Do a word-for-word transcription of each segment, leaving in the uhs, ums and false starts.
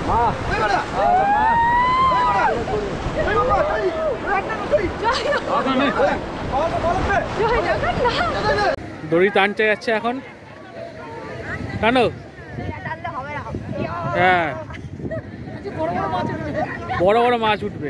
দড়ি টানতে যাচ্ছে এখন টানো। হ্যাঁ বড় বড় মাছ উঠবে।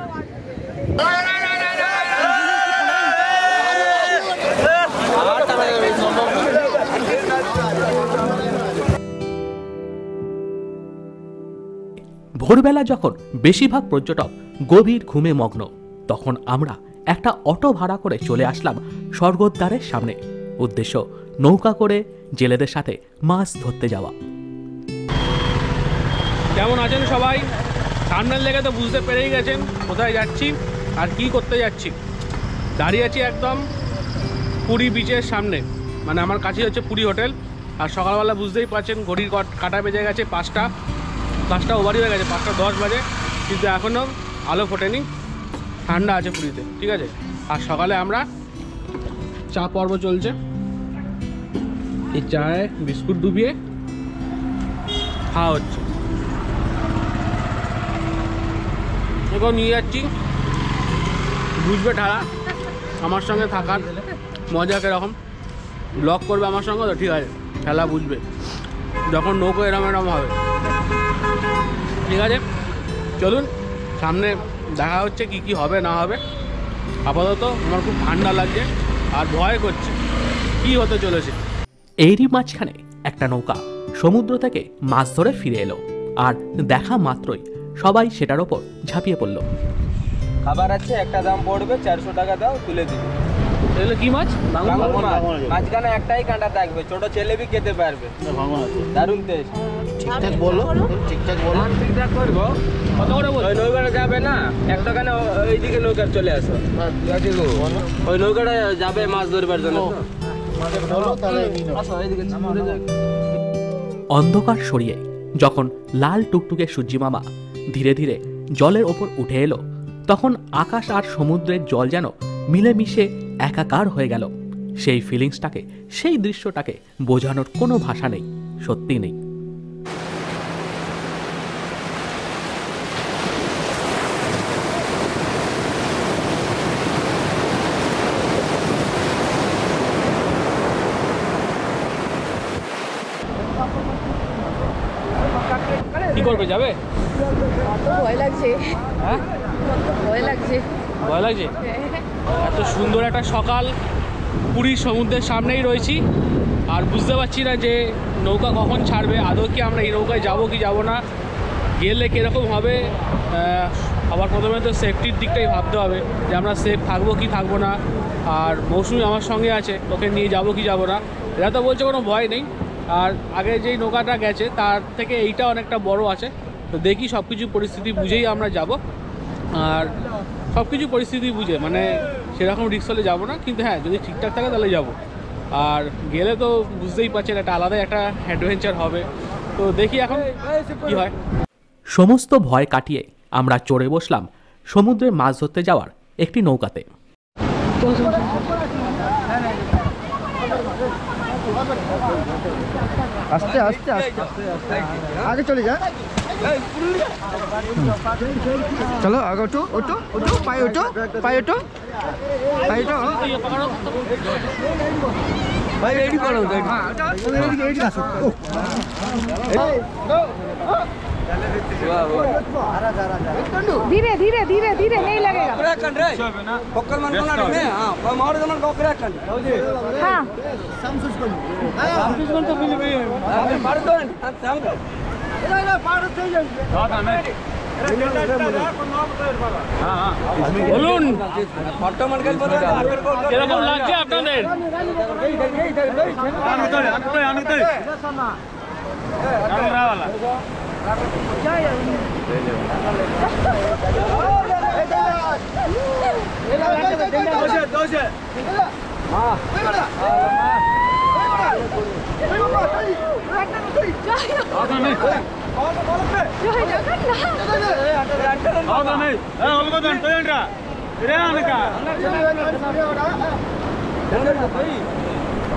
ভোরবেলা যখন বেশিরভাগ পর্যটক গভীর ঘুমে মগ্ন, তখন আমরা একটা অটো ভাড়া করে চলে আসলাম স্বর্গদ্বারের সামনে। উদ্দেশ্য নৌকা করে জেলেদের সাথে মাছ ধরতে যাওয়া। কেমন আছেন সবাই? সামনের লেগে তো বুঝতে পেরেই গেছেন কোথায় যাচ্ছি আর কি করতে যাচ্ছি। দাঁড়িয়ে আছি একদম পুরী বিচের সামনে, মানে আমার কাছে হচ্ছে পুরী হোটেল। আর সকালবেলা বুঝতেই পারছেন ঘড়ির কাটা বেজে গেছে পাঁচটা, পাঁচটা ওভারই হয়ে গেছে, পাঁচটা দশ বাজে, কিন্তু এখনও আলো ফোটেনি। ঠান্ডা আছে পুরীতে, ঠিক আছে। আর সকালে আমরা চা পর্ব চলছে, এই চায়ে বিস্কুট ডুবিয়ে খাওয়া হচ্ছে। এখন নিয়ে যাচ্ছি, বুঝবে ঢালা আমার সঙ্গে থাকার মজা কীরকম, ব্লগ করবে আমার সঙ্গে তো ঠিক আছে, খেলা বুঝবে যখন নৌকো এরম এরম হবে, ঠিক আছে। চলুন সামনে দেখা হচ্ছে কি কি হবে না হবে। আপাতত আমার খুব ঠান্ডা লাগছে আর ভয় করছে কি হতে চলেছে। এরই মাঝখানে একটা নৌকা সমুদ্র থেকে মাছ ধরে ফিরে এলো, আর দেখা মাত্রই সবাই সেটার ওপর ঝাঁপিয়ে পড়লো। খাবার আছে, একটা দাম পড়বে চারশো টাকা, দাও তুলে দিবি। এগুলো কি মাছ? মাঝখানে একটাই কাঁটা থাকবে, ছোট ছেলে বি খেতে পারবে, দারুণ টেস্ট। ঠিকঠাক বলো, ঠিকঠাক বলো, ঠিকঠাক করবো। কত করে বল? ওই নৌকাটা যাবে না, একটা কানে ওইদিকে নৌকা চলে আসো, ওই নৌকাটা যাবে মাছ ধরবার জন্য। অন্ধকার সরিয়ে যখন লাল টুকটুকে সূর্যি মামা ধীরে ধীরে জলের ওপর উঠে এলো, তখন আকাশ আর সমুদ্রের জল যেন মিলেমিশে একাকার হয়ে গেল। সেই ফিলিংসটাকে, সেই দৃশ্যটাকে বোঝানোর কোনো ভাষা নেই, সত্যি নেই। কি করবে, যাবে? ভয় লাগছে। হ্যাঁ ভয় লাগছে। ভয় লাগছে? এত সুন্দর একটা সকাল, পুরীর সমুদ্রের সামনেই রয়েছি আর বুঝতে পারছি না যে নৌকা কখন ছাড়বে, আদৌ কি আমরা এই নৌকায় যাবো কি যাবো না, গেলে কীরকম হবে। আবার প্রথমে তো সেফটির দিকটাই ভাবতে হবে যে আমরা সেফ থাকবো কি থাকবো না। আর মৌসুমি আমার সঙ্গে আছে, ওকে নিয়ে যাবো কি যাবো না। এরা তো বলছে কোনো ভয় নেই, আর আগে যেই নৌকাটা গেছে তার থেকে এইটা অনেকটা বড় আছে। তো দেখি সব কিছু পরিস্থিতি বুঝেই আমরা যাব, আর সব কিছু পরিস্থিতি বুঝে, মানে সেরকম রিস্ক হলে যাবো না, কিন্তু হ্যাঁ যদি ঠিকঠাক থাকে তাহলে যাব। আর গেলে তো বুঝতেই পারছেন একটা আলাদাই একটা অ্যাডভেঞ্চার হবে। তো দেখি এখন কি হয়। সমস্ত ভয় কাটিয়ে আমরা চড়ে বসলাম সমুদ্রে মাছ ধরতে যাওয়ার একটি নৌকাতে। আস্তে আস্তে আস্তে আগে চলে যা, চলো আগে ওঠো ওঠো ওঠো, পায়ে ওঠো পায়ে ওঠো পায়ে ওঠো ভাই, রেডি করো, রেডি আসো। धीरे धीरे धीरे धीरे नहीं लगेगा। हाँ বলুন কিরকম লাগছে আপনাদের?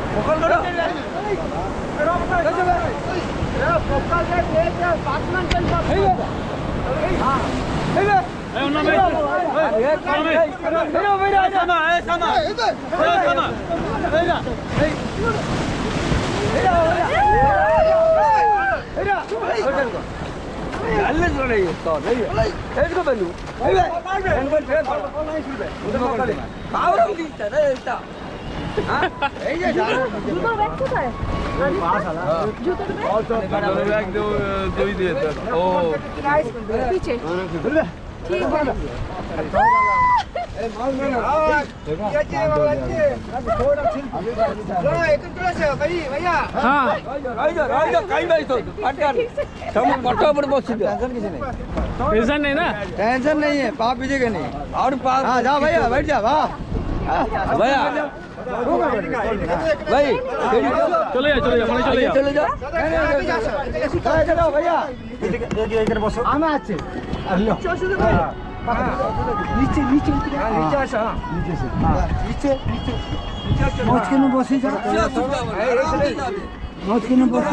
জুতোর ব্যাগ কোথায়? জুতোর ব্যাগ পিছে ঠিক আছে। হ্যাঁ टेंशन नहीं ना टेंशन नहीं है पाप पीछे नहीं और पाप हाँ जाओ भैया बैठ जाओ वाह भैया भाई चले जाओ चले जाओ मैंने चले जाओ चले जाओ चले जाओ भैया আমি আছি নিচে নিচে নিচে আসা নিচে নিচে নিচে মাঝখানে বসে যাও মাঝখানে বসে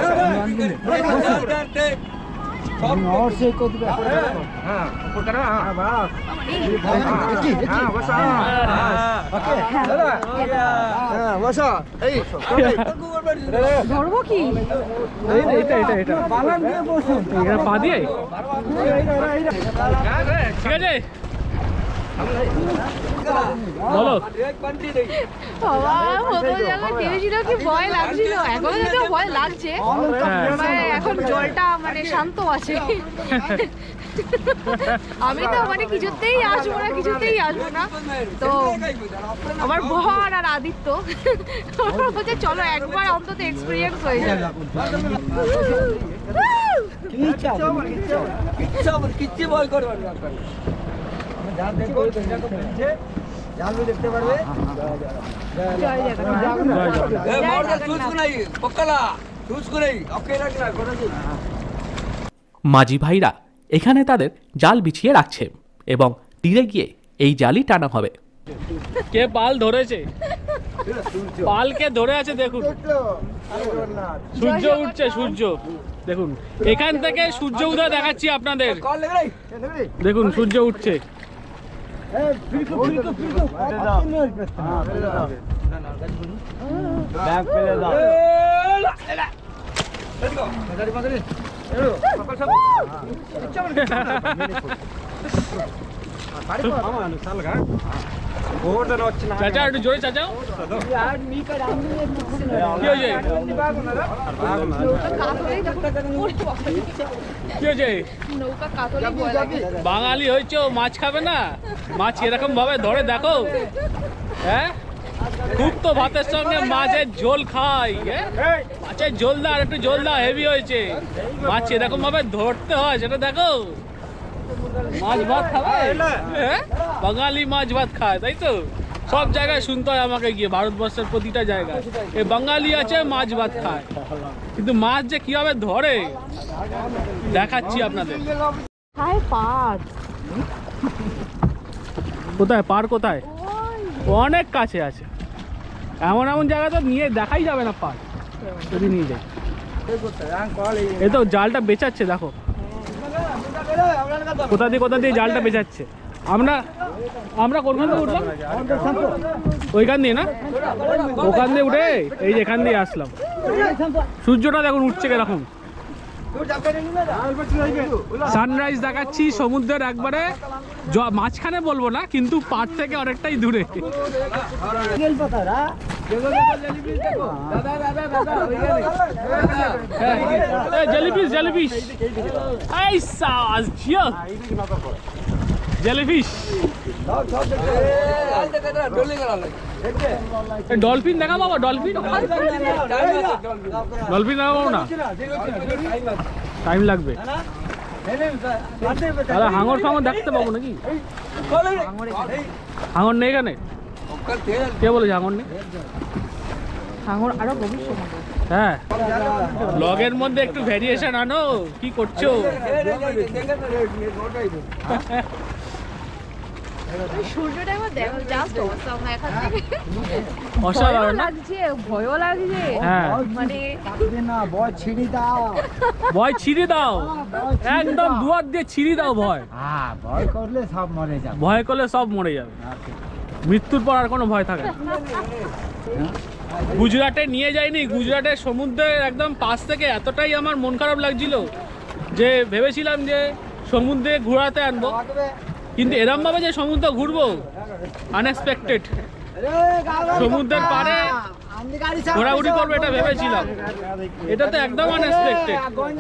और से को दिया हां ऊपर करो हां बस हां बस ओके हां बस এই ধরবো কি? এটা এটা এটা বালান দিয়ে বসুন এখানে পা দিয়ে ঠিক আছে বলো বাবা প্রথমে যখন ভেবেছিল কি ভয় লাগছিল, এখনো যদিও ভয় লাগছে, মানে এখন জলটা মানে শান্ত আছে। আমি তো মানে কিছুতেই আসবো না কিছুতেই আসবো না, তো আমার বর আর আদিত্য বলছে চলো একবার অন্তত এক্সপিরিয়েন্স হয়ে যাবে। কিচ্ছু ভয় করবে না, জাল দেখো জাল দেখতে পারবে। জয় মাঝি ভাইরা এখানে তাদের জাল বিছিয়ে রাখছে এবং তীরে গিয়ে এই জালই টানা হবে। কে পাল ধরেছে, পাল কে ধরে আছে দেখুন, সূর্য উঠছে সূর্য দেখুন, এখান থেকে সূর্য উদয় দেখাচ্ছি আপনাদের, দেখুন সূর্য উঠছে। চাচা একটু জোরে চাচাও, কি হয়েছে কি হয়েছে? নৌকা কাতলে ভয় লাগে। বাঙালি হয়েছে মাছ খাবে না, মাছ এরকম ভাবে ধরে দেখো, হ্যাঁ খুব তো ভাতের সঙ্গে মাছের ঝোল খাই, হ্যাঁ? মাছের ঝোল দা আর একটু ঝোল দা হেভি হয়েছে, মাছ এরকম ভাবে ধরতে হয় সেটা দেখো। মাছ ভাত খাবে, হ্যাঁ বাঙালি মাছ ভাত খায়, তাই তো সব জায়গায় শুনতে হয় আমাকে গিয়ে, ভারতবর্ষের প্রতিটা জায়গায় এই বাঙালি আছে মাছ ভাত খায়, কিন্তু মাছ যে কিভাবে ধরে দেখাচ্ছি আপনাদের। হায় পার কোথায় পার কোথায়? অনেক কাছে আছে, এমন এমন জায়গা তো নিয়ে দেখাই যাবে না পার, যদি নিয়ে যায়। এই তো জালটা বেচাচ্ছে দেখো, কোথা দিয়ে কোথা দিয়ে জালটা বেচাচ্ছে। আমরা আমরা কোনখান দিয়ে উঠলাম, ওইখান দিয়ে না, ওখান দিয়ে উঠে এই যে এখান দিয়ে আসলাম। সূর্যটা দেখুন উঠছে কিরকম, সানরাইজ দেখাচ্ছি সমুদ্রের একবারে মাঝখানে বলবো না, কিন্তু পাড় থেকে অনেকটাই দূরে। জেলিফিশ জেলিফিশ জেলিফিশ ডলফিন দেখা বাবা, ডলফিন ডলফিন দেখা পাবো না, টাইম লাগবে। তাহলে হাঙর ফাঙর দেখতে পাবো নাকি? হাঙর নেই এখানে, কে বলেছে হাঙর নেই? হাঙর আরো গভীর সমুদ্র। হ্যাঁ ব্লগের মধ্যে একটু ভ্যারিয়েশন আনো, কি করছো? সূর্যটা এবার দেখো জাস্ট অসাম এখান থেকে অসাধারণ না? লাগছে, ভয়ও লাগছে। হ্যাঁ মানে ভয় ছিঁড়ে দাও, একদম দুয়ার দিয়ে ছিঁড়ে দাও ভয়। ভয় করলে সব মরে যাবে। ভয় করলে সব মরে যাবে, মৃত্যুর পর আর কোনো ভয় থাকে না। গুজরাটে নিয়ে যায়নি, গুজরাটের সমুদ্রের একদম পাশ থেকে এতটাই আমার মন খারাপ লাগছিল যে ভেবেছিলাম যে সমুদ্রে ঘোরাতে আনবো, কিন্তু এরম ভাবে যে সমুদ্র ঘুরবো আনএক্সপেক্টেড। সমুদ্রের পাড়ে ঘোরাঘুরি করবো এটা ভেবেছিলাম, এটা তো একদম আনএক্সপেক্টেড।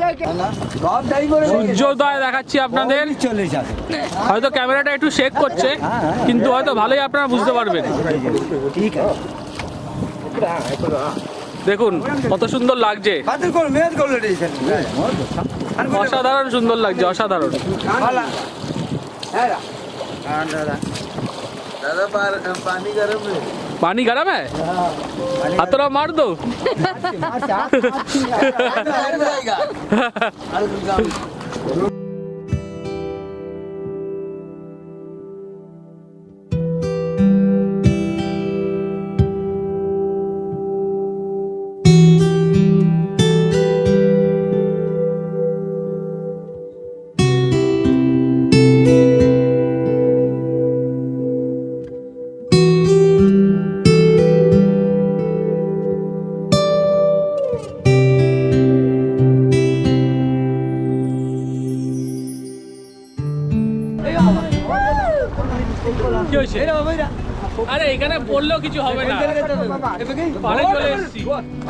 সূর্যোদয় দেখাচ্ছি আপনাদের, হয়তো ক্যামেরাটা একটু শেক করছে কিন্তু হয়তো ভালোই আপনারা বুঝতে পারবেন। দেখুন কত সুন্দর লাগছে, অসাধারণ সুন্দর লাগছে, অসাধারণ। दादा पानी गरम है। पानी गरम है, हथौड़ा मार दो। আরে এখানে বললেও কিছু হবে না, পারে চলে এসেছি।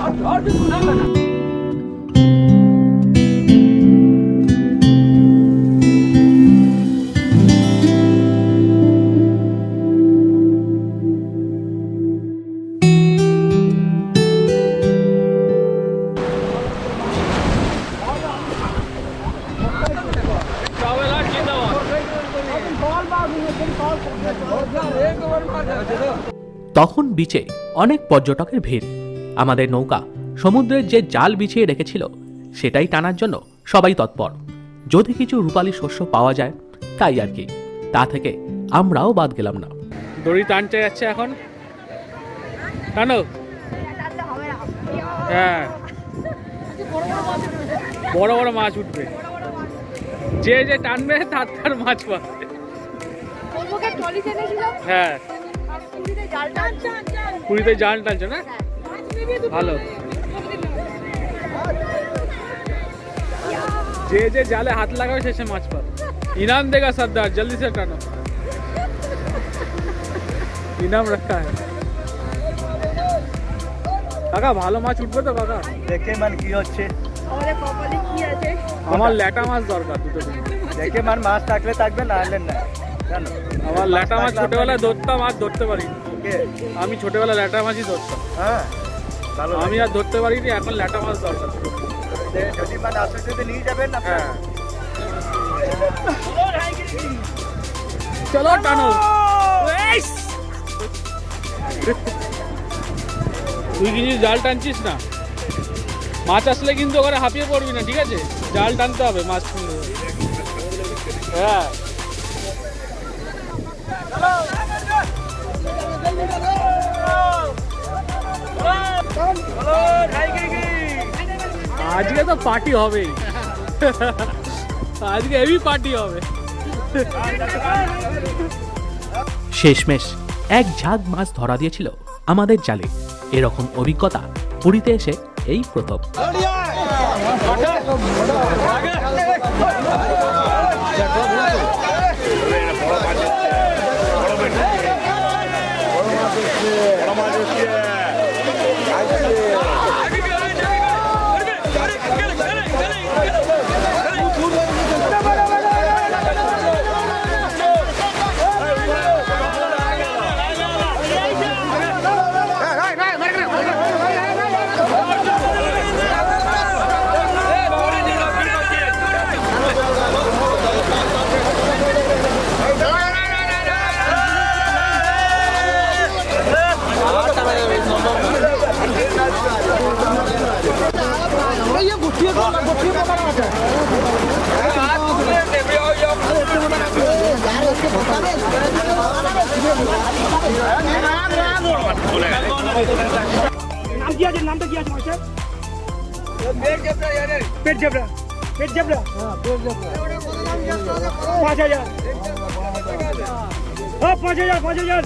তখন বিচে অনেক পর্যটকের ভিড়। আমাদের নৌকা সমুদ্রের যে জাল বিছিয়ে রেখেছিল সেটাই টানার জন্য সবাই তৎপর। যদি কিছু রূপালী শস্য পাওয়া যায় তাই আর কি, তা থেকে আমরাও বাদ গেলাম না। দড়ি টানতে যাচ্ছে এখন, টানো। হ্যাঁ বড় বড় মাছ উঠবে, যে যে টানবে তার তার মাছ পাবে। হ্যাঁ পুরীতে জাল টানছো না, ভালো। যে যে জালে হাত লাগাবে শেষে মাছ পাবে। ইনাম দেগা সর্দার, জলদি সে টানো, ইনাম রাখা है। কাকা ভালো মাছ উঠবে তো কাকা? দেখে মান কি হচ্ছে, আমাদের কপালে কি আছে। আমার ল্যাটা মাছ দরকার দুটো। দেখে মান মাছ থাকলে থাকবে, না হলে না। জানো আমার ল্যাটা মাছ ছোটবেলায় ধরতাম, আর ধরতে পারি। আমি ছোটবেলায় ল্যাটা মাছই ধরতাম, হ্যাঁ আমি আর ধরতে পারিনি, এখন ল্যাটা মাছ দরকার। যদি মান আসে যদি নিয়ে যাবেন না। হ্যাঁ চলো টানো। তুই কিছু জাল টানছিস না, মাছ আসলে কিন্তু ওখানে হাঁপিয়ে পড়বি না, ঠিক আছে? জাল টানতে হবে মাছ। হ্যাঁ আজকে তো পার্টি হবেই, আজকে হেভি পার্টি হবে। শেষমেশ এক ঝাঁক মাছ ধরা দিয়েছিল আমাদের জালে। এরকম অভিজ্ঞতা পুরীতে এসে এই প্রথম। নাম কি আছে নামটা কি আছে মাস্টার পেট জবরা পেট জবরা পেট জবরা হ্যাঁ পেট জবরা পাঁচ হাজার হ্যাঁ পাঁচ হাজার পাঁচ হাজার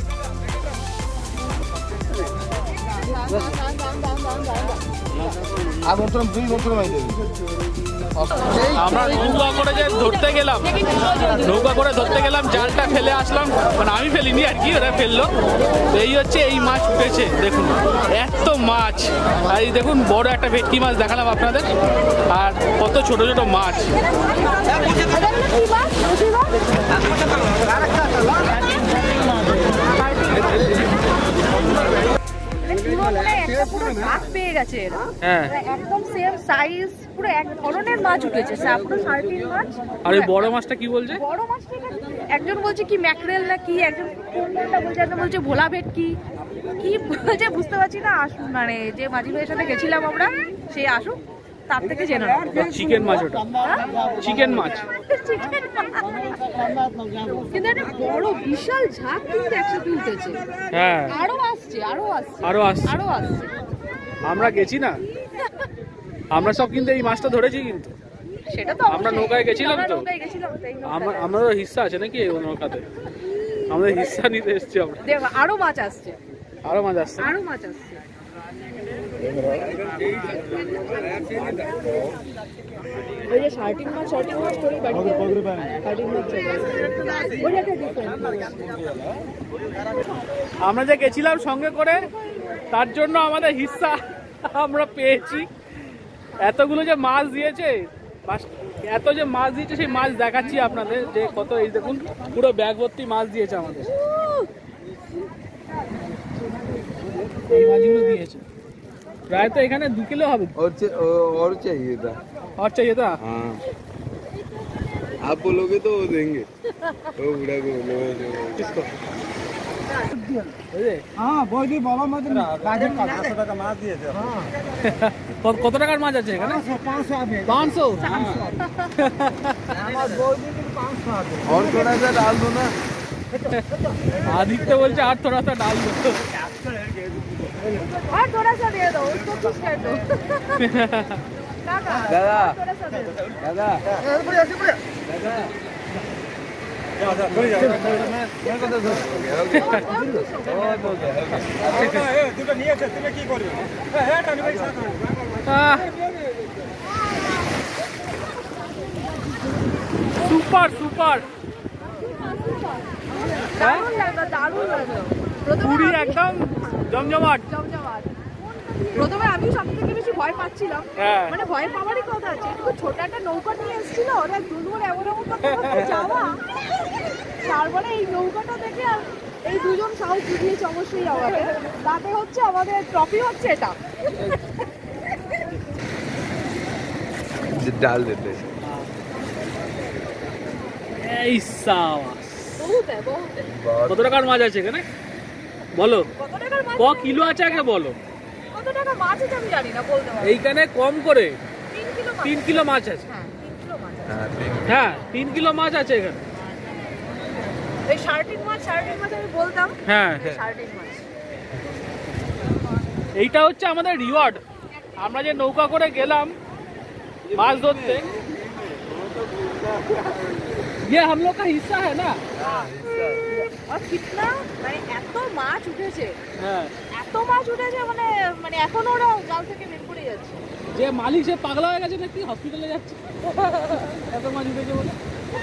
আমরা নৌকা করে যে ধরতে গেলাম নৌকা করে ধরতে গেলাম জালটা ফেলে আসলাম, মানে আমি ফেলিনি আর কি, ওরা ফেললো। তো এই হচ্ছে এই মাছ উঠেছে, দেখুন এত মাছ। আর এই দেখুন বড় একটা ভেটকি মাছ দেখালাম আপনাদের, আর কত ছোট ছোট মাছ। পেয়ে গেছে হ্যাঁ, একদম সেম সাইজ, পুরো এক ধরনের মাছ উঠেছে, পুরো সার্টিন মাছ। আর এই বড় মাছটা কি বলছে? বড় মাছটা একজন বলছে কি ম্যাকরেল না কি, একজন কোনটা বলছে, একজন বলছে ভোলা ভেটকি কি বলছে বুঝতে পারছি না। আসুন মানে যে মাঝি ভাইয়ের সাথে গেছিলাম আমরা, সে আসুক তার থেকে জেনে নেব। চিকেন মাছ ওটা, চিকেন মাছ। কিন্তু একটা বড় বিশাল ঝাঁক কিন্তু একসাথে উঠেছে। হ্যাঁ আরো আসছে আরো আসছে আরো আসছে আরো আসছে। আমরা গেছি না, আমরা সব কিন্তু এই মাছটা ধরেছি, কিন্তু সেটা তো আমরা নৌকায় গেছিলাম তো, নৌকায় গেছিলাম তাই আমার আমারও হিস্সা আছে নাকি এই নৌকাতে, আমাদের হিস্সা নিতে এসেছি আমরা। দেখো আরো মাছ আসছে, আরো মাছ আসছে, আরো মাছ আসছে। ওই যে শার্টিং মাছ, শার্টিং মাছ করে বাড়িতে শার্টিং মাছ ওই একটা ডিফারেন্ট। আমরা যে গেছিলাম সঙ্গে করে, তার জন্য আমাদের হিস্সা আমরা পেয়েছি। এতগুলো যে মাছ দিয়েছে, এত যে মাছ দিয়েছে সেই মাছ দেখাচ্ছি আপনাদের, যে কত, এই দেখুন পুরো ব্যাগ ভর্তি মাছ দিয়েছে আমাদের। এই মাছগুলো দিয়েছে প্রায় তো এখানে দু কিলো হবে। और और चाहिए था और चाहिए था? हाँ आप बोलोगे तो वो देंगे वो बुढ़ा को बोलोगे किसको? হ্যাঁ বৌদি বাবা মাঝে বাজেট পাঁচশো টাকা মাছ দিয়েছে। কত কত টাকার মাছ আছে এখানে? পাঁচশো হবে পাঁচশো। আমার বৌদি পাঁচশো হবে। और थोड़ा सा डाल दो ना। आदित्य बोलছে আর थोड़ा सा डाल दो। और थोड़ा सा दे दो, उसको खुश कर दो। दादा थोड़ा सा दे दो। दादा দুটো নিয়েছে, তুমি কি করবে? সুপার সুপার, দারুণ লাগলো, দারুণ লাগলো। প্রথমে পুরি আমি- একদম জমজমাট। জমজমাট। প্রথমে আমি সব থেকে বেশি ভয় পাচ্ছিলাম, হ্যাঁ। মানে ভয় পাওয়ারই কথা আছে। একটু ছোট একটা নৌকা নিয়ে এসেছিল, ওরা দুলুর এমন এমন করতে করতে যাওয়া, তারপরে এই নৌকাটা দেখে আর এই দুজন সাহস জুগিয়েছে অবশ্যই আমাদের। তাতে হচ্ছে আমাদের ট্রফি হচ্ছে এটা। डाल देते এই সাবাস। বহুত है, বহুত है। কত টাকার মাছ আছে এখানে বলো? কত টাকার মাছ? ক কিলো আছে আগে বলো? কত টাকা মাছ আছে আমি জানি না, বলতে পারবো। এইখানে কম করে তিন কিলো মাছ। তিন কিলো মাছ আছে। হ্যাঁ, তিন কিলো মাছ আছে। हाँ ठीक হ্যাঁ তিন কিলো মাছ আছে এখানে। এই শার্টিং মাছ, শার্টিং মাছ আমি বলতাম। হ্যাঁ শার্টিং মাছ। এইটা হচ্ছে আমাদের রিওয়ার্ড। আমরা যে নৌকা করে গেলাম মাছ ধরতে, ये हम लोग का हिस्सा है ना। আর কিতনা মানে এত মাছ উঠেছে, হ্যাঁ, এত মাছ উঠেছে, মানে মানে এখনো ওরা জাল থেকে বের করে যাচ্ছে। যে মালিক সে পাগলা হয়ে গেছে নাকি, হসপিটালে যাচ্ছে এত মাছ উঠেছে বলে।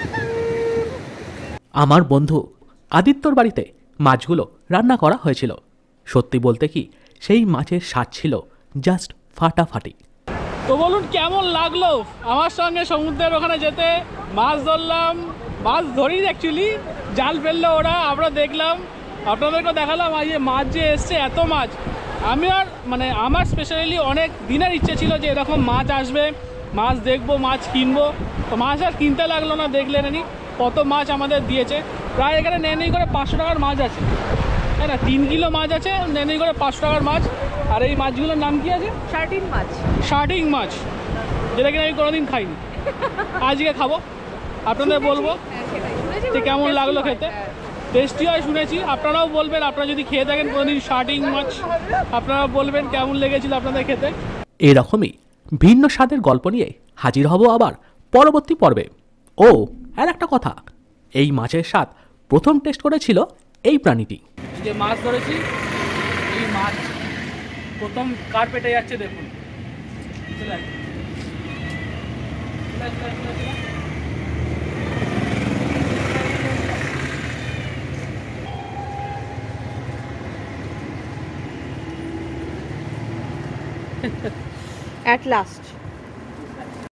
আমার বন্ধু আদিত্যর বাড়িতে মাছগুলো রান্না করা হয়েছিল। সত্যি বলতে কি, সেই মাছের স্বাদ ছিল জাস্ট ফাটাফাটি। তো বলুন কেমন লাগলো আমার সঙ্গে সমুদ্রের ওখানে যেতে? মাছ ধরলাম, মাছ ধরি অ্যাকচুয়ালি, জাল ফেললো ওরা, আমরা দেখলাম, আপনাদেরকেও দেখালাম। আর এই মাছ যে এসছে, এত মাছ, আমি আর মানে আমার স্পেশালি অনেক দিনের ইচ্ছে ছিল যে এরকম মাছ আসবে, মাছ দেখবো, মাছ কিনবো। তো মাছ আর কিনতে লাগলো না, দেখলে নেনি কত মাছ আমাদের দিয়েছে। প্রায় এখানে নেই করে পাঁচশো টাকার মাছ আছে, তাই না? তিন কিলো মাছ আছে, নেই করে পাঁচশো টাকার মাছ। আর এই মাছগুলোর নাম কি আছে? শার্টিং মাছ। শার্টিং মাছ, যেটা কিনা আমি কোনোদিন খাইনি, আজকে খাবো, আপনাদের বলবো হ্যাঁ, সেটাই। শুনেছি যে কেমন tasty লাগলো হয়। খেতে। হ্যাঁ। টেস্টি হয় শুনেছি, আপনারাও বলবেন, আপনারা যদি খেয়ে থাকেন কোনোদিন শার্টিং মাছ, আপনারা বলবেন কেমন লেগেছিল আপনাদের খেতে। এরকমই ভিন্ন স্বাদের গল্প নিয়ে হাজির হব আবার পরবর্তী পর্বে। ও আর একটা কথা, এই মাছের স্বাদ প্রথম টেস্ট করেছিল এই প্রাণীটি। যে মাছ ধরেছি, এই মাছ প্রথম কার পেটে যাচ্ছে দেখুন। চলে আয়। চলে আয়, চলে আয়, চলে আয়, চলে আয়। At last.